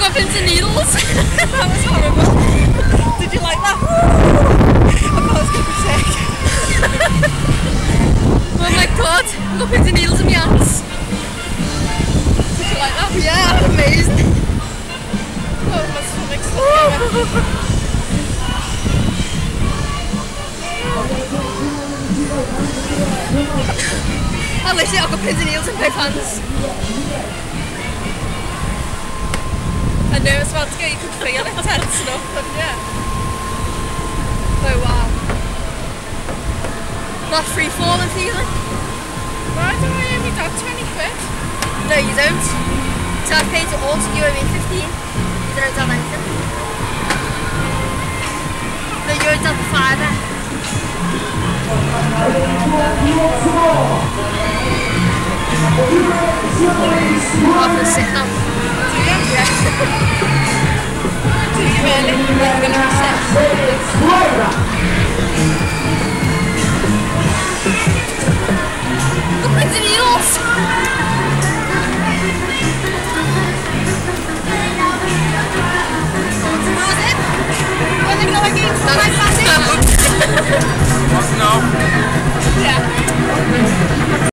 got pins and needles. That was horrible. Did you like that? I thought it was going to be sick. Oh my god, I've got pins and needles in my hands. Did you like that? Yeah, amazing. Oh, my stomach's still I literally have got pins and needles in both hands. I know it's about to go, you could feel it tensing up, couldn't you? Oh wow. That free falling feeling. Why do I owe my dad 20 quid? No, you don't. So I've paid it all, so you owe me 15. You don't have anything. No, you owe dad the fiver. I'm gonna sit now. Do you? Yeah. Do you really? You're gonna sit? Look at the needles! How was it? When they go against the right passing? What's now? Yeah.